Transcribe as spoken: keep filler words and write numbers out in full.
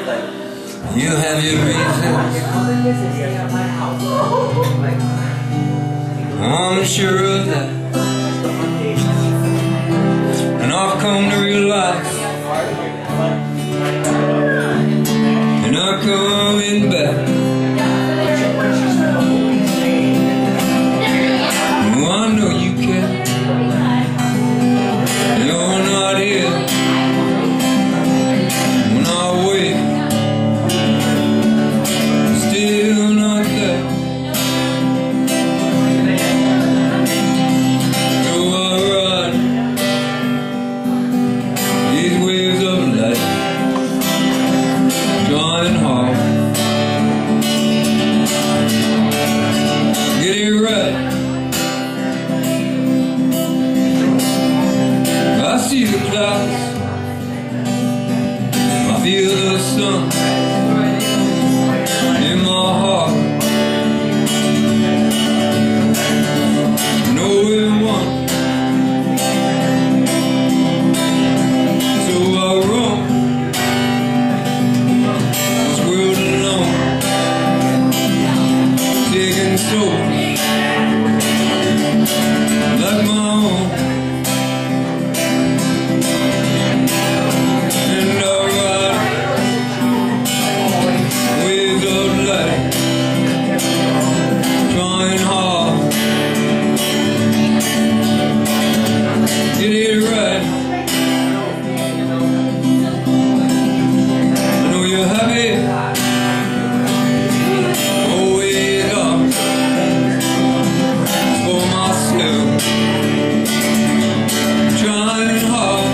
You have your reasons, I'm sure of that, and I've come to realize you're not coming back. Oh, I know you can. You're not here when I wake. Still not there. So I ride these waves of life, trying hard, get it right. I see the clouds, I feel the sun in my heart. Know it won't. So I roam this world alone, taking souls like my own. Get it right. I know you're happy, always up for myself, trying hard.